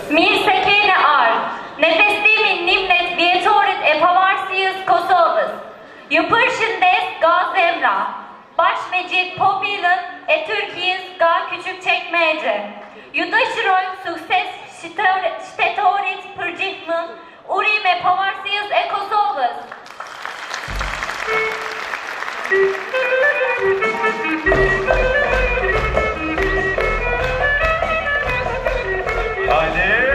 Mir sekene ar, nefestimin nimnet vietorit epavarsius Kosovas, yupırşın des gaz evra, başmecik popilin Türkiye'z ga Küçükçekmece, yudaşıroy sukses stetorit pırcikmin, urim epavarsius Kosovas. Haydi.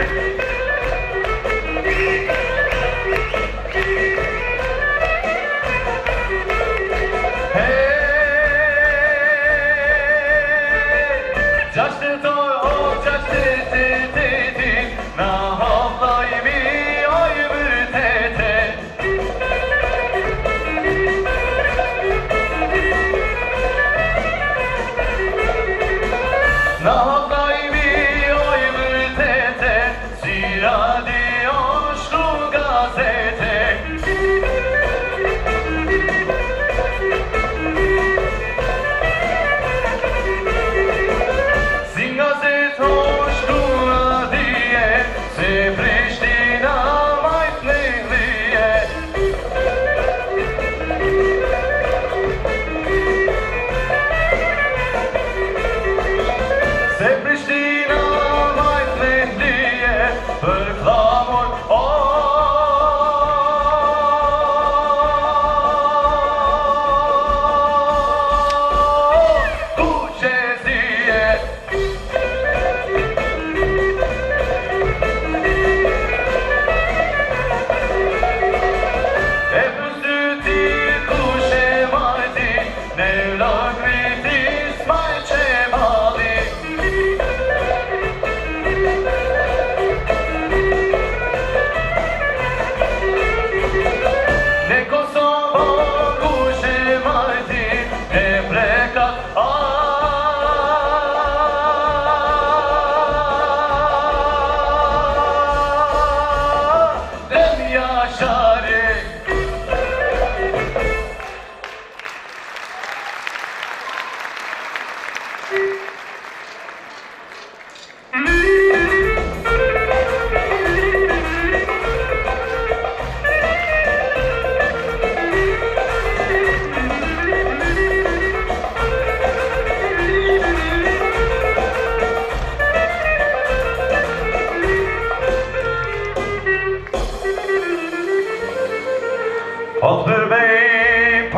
Otbur bey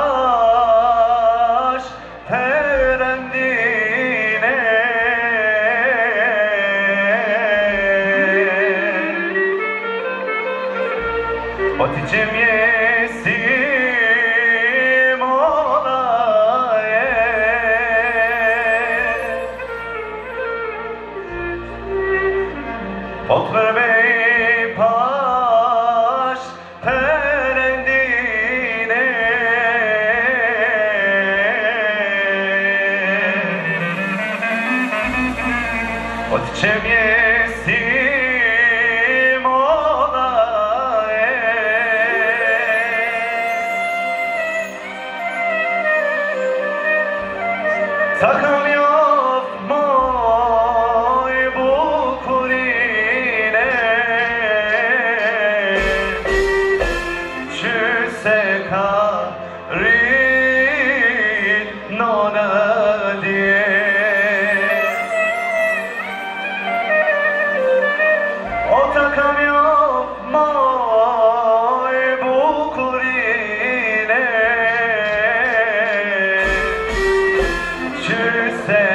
paş terendine Oticim yesim olaye Otbur bey paş Oticem yesim olaye Sakın yok moy bu kurine Çüse karin nona diye Otakam yok moy bu kurine Çüse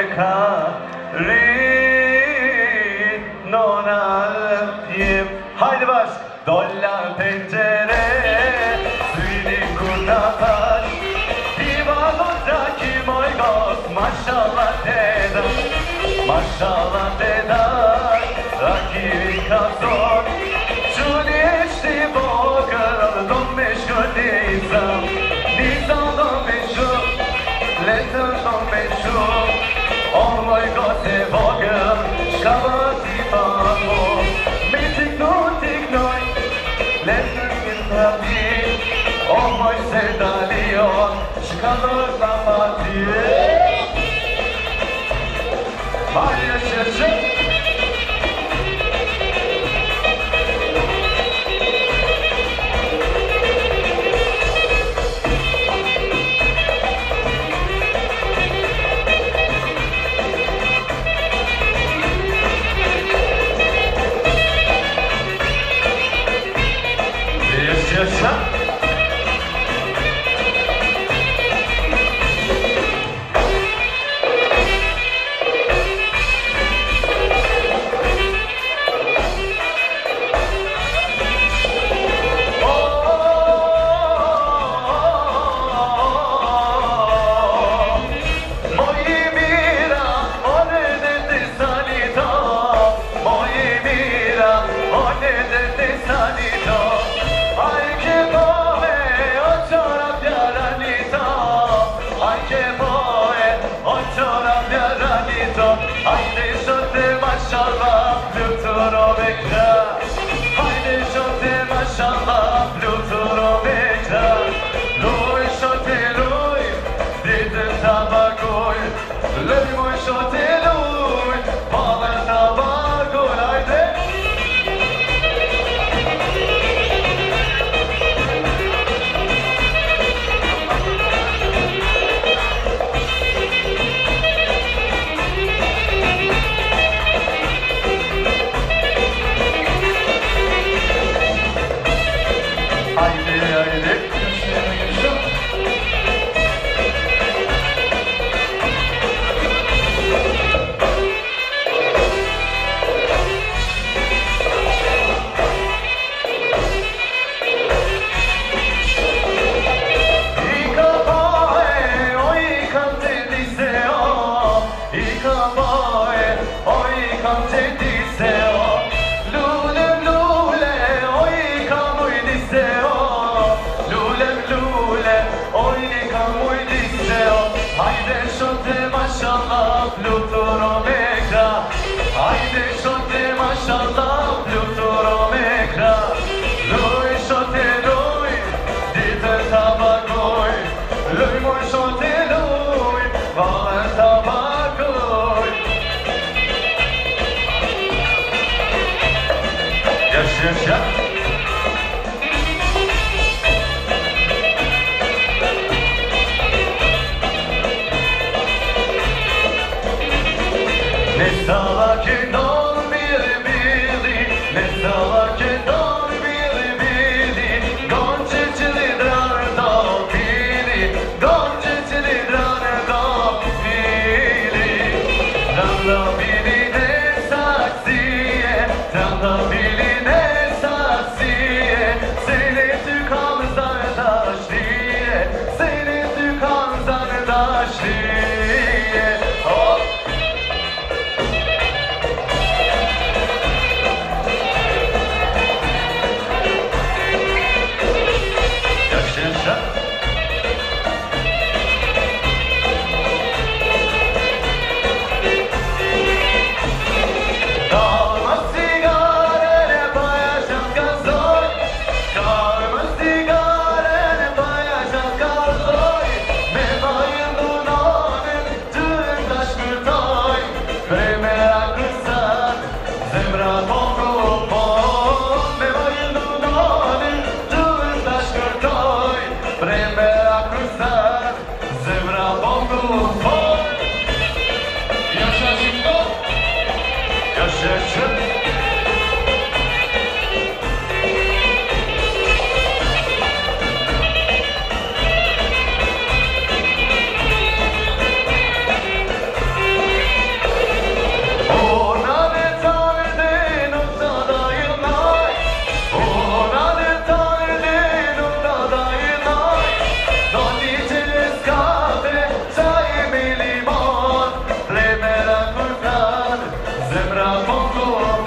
karin nona diyeyim Haydi baş Dolla pencere Suyli kurnatar Divanodaki moy gos Maşallah deda Maşallah deda Rakibin kazon Çuleşti bogar Dom meşgul nizam Nizam dom meşgul Letter dom meşgul Oh my god te bogar Şkabati famo Metik noy Letter min tabi Oh my sevdaliyon Şkalır lamati Hayır yaşasın maşallah Plutoro bekra Haydi şote maşallah Plutoro bekra Luj şote luj Didin tabakoy Luj şote luj Bağlar tabakoy Haydi Plutoro bekra Haydi şote maşallah Plutoro bekra Luj şote luj Dite tabakoy Luj moj şote luj Bağlar tabakoy Yaşa Ne salak don bili bili Ne salak don bili bili Gonçeçili drar da bili Gonçeçili drar da bili Danda bili ne saksiye Danda bili ne saksiye Seni tükan zardaşliye Seni tükan zardaşliye Hop Zemra Bongo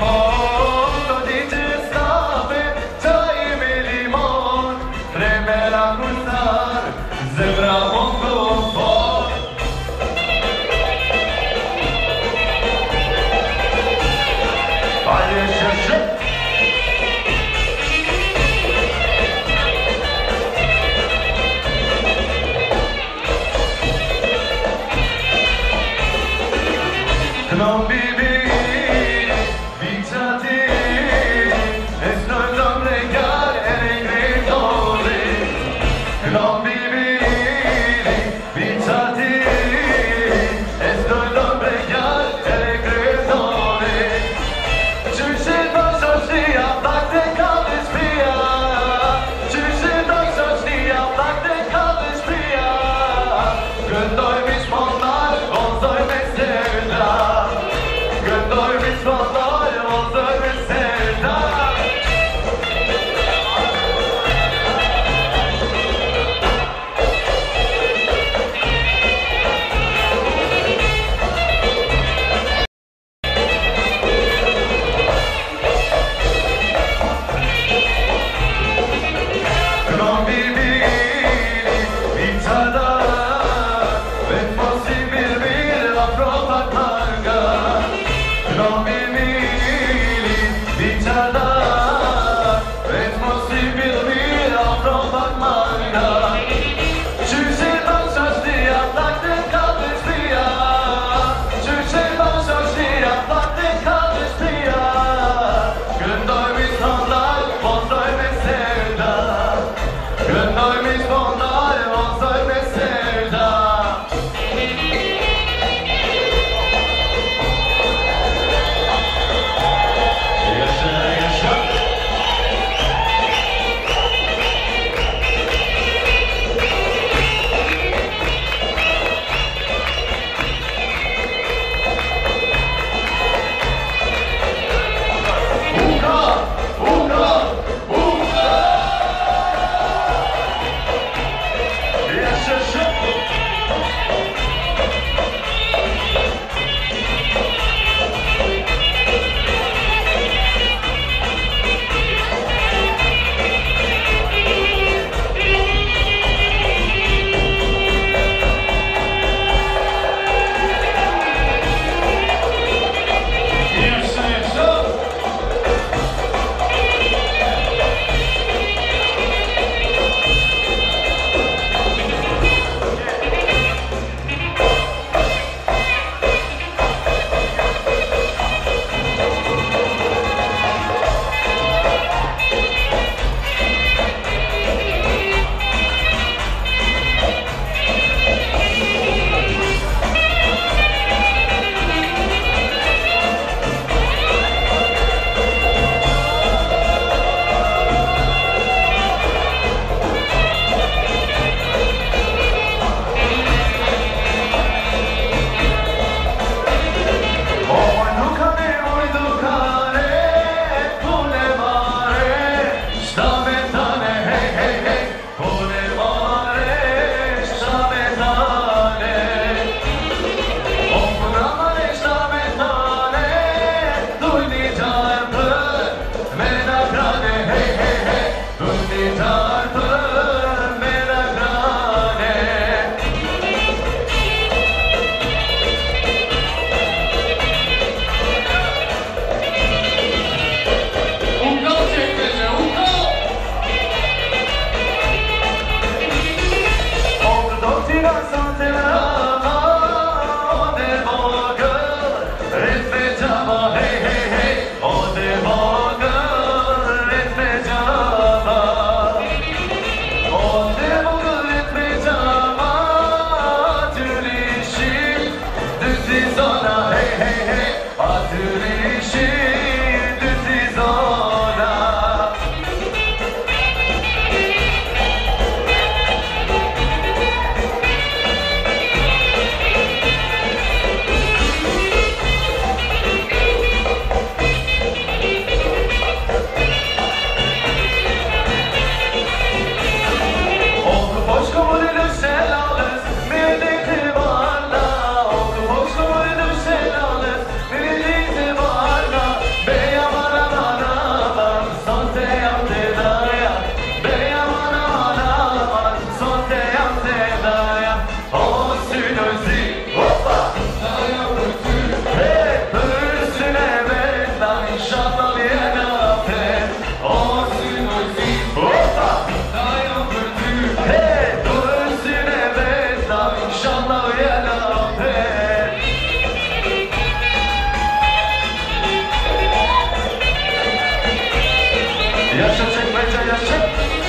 Yaşa çekmece yaşa.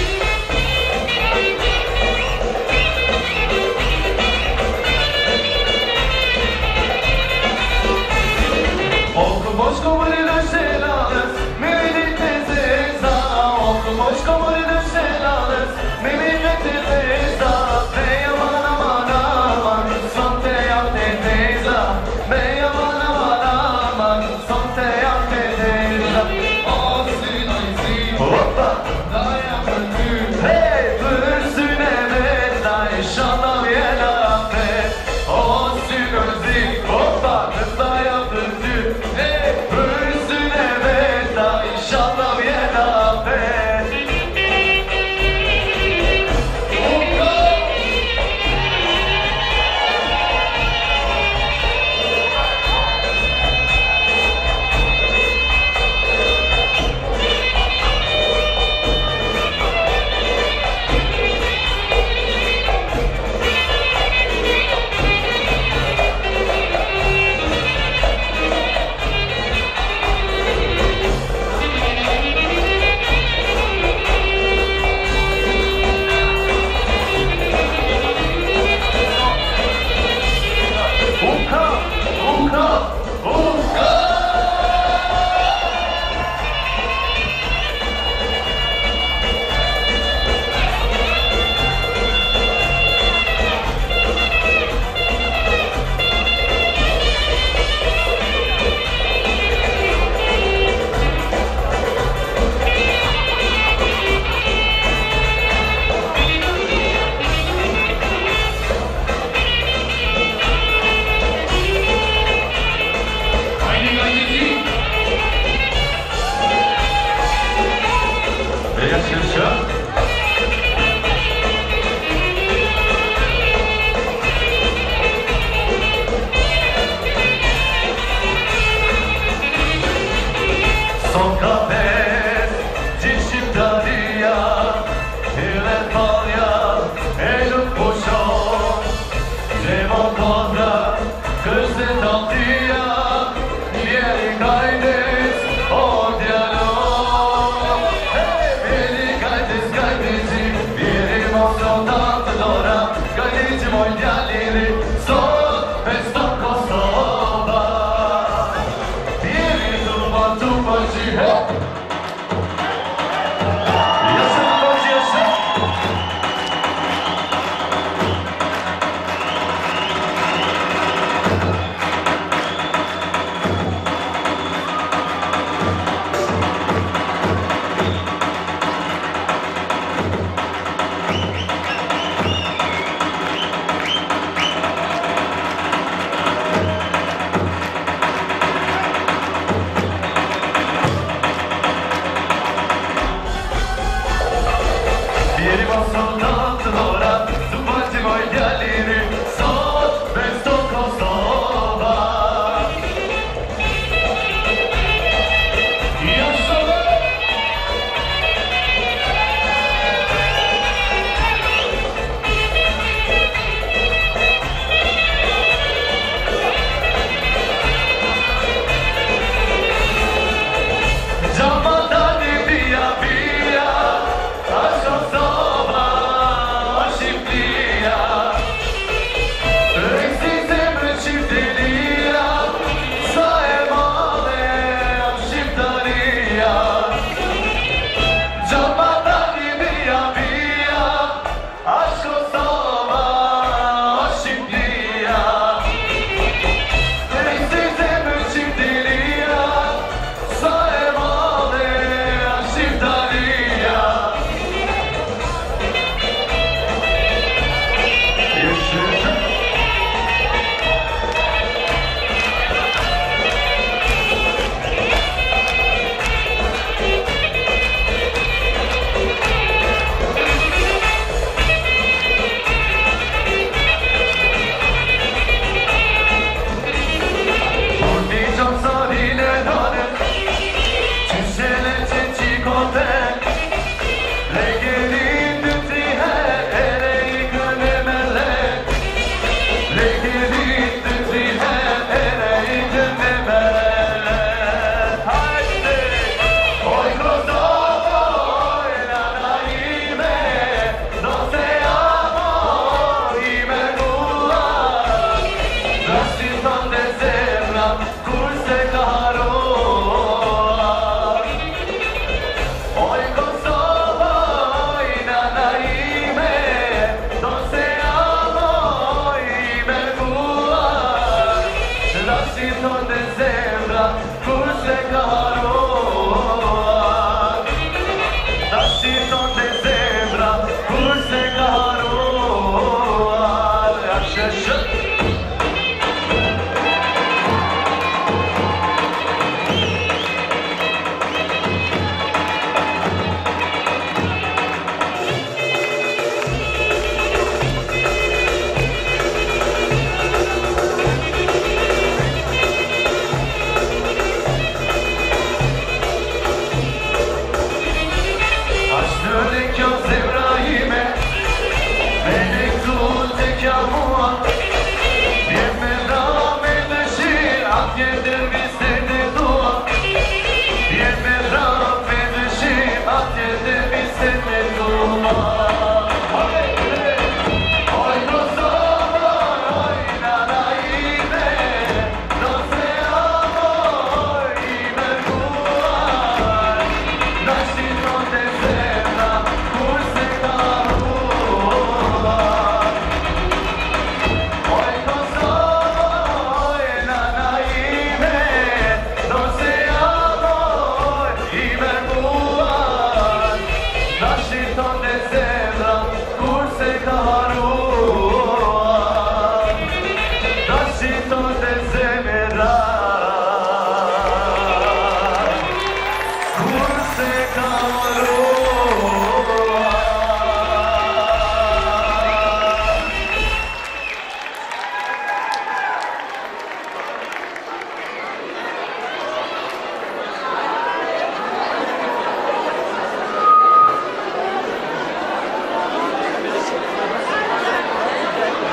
Okumuş komünün şelalız, memleketi zeyza. Okumuş komünün şelalız, memleketi zeyza. Ne yaman aman aman, son te yapte zeyza. Ne yaman aman aman, son te yapte zeyza. Olsun ayzi, hoppa, dayan ötü. Hey, pürsün evet, da inşallah yelafe. Olsun özü, hoppa, dayan ötü. Hey, pürsün evet, da inşallah yelafe. Yaşa. Son kafes, cişim darıya, ile palya, eluk boşon, cevap kondra, kızın daldıya, yeri kaydet, o diyalog. Hey, beni kaydetsin, bir emosyondan sonra, kaydettim o idealleri, son festo Kosova. Bir durma turbacı, hey! Yaşa turbacı, yaşa!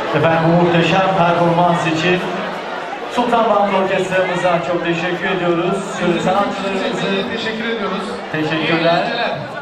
Efendim bu muhteşem performans için Sultan Band Orkestramıza çok teşekkür ediyoruz. Sanatçılarımızı Teşekkür ediyoruz. teşekkürler. İyi eğlenceler.